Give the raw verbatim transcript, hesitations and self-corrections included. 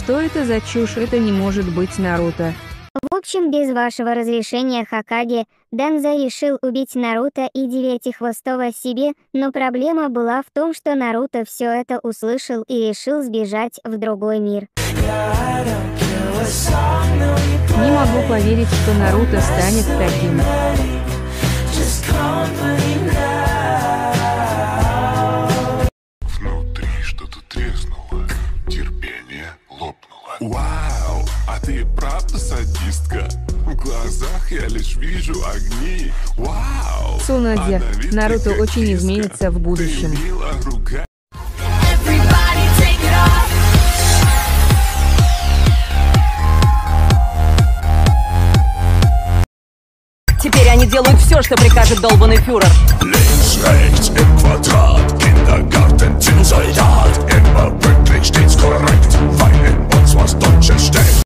Что это за чушь? Это не может быть Наруто. В общем, без вашего разрешения, Хокаге, Данза решил убить Наруто и Девятихвостого себе, но проблема была в том, что Наруто все это услышал и решил сбежать в другой мир. Не могу поверить, что Наруто станет таким. Внутри что-то треснуло, терпение лопнуло. Вау, а ты правда садистка? В глазах я лишь вижу огни. Вау! Цунодзя, Наруто очень изменится в будущем. Теперь они делают все, что прикажет долбанный фюрер. Links, rechts im Quadrat.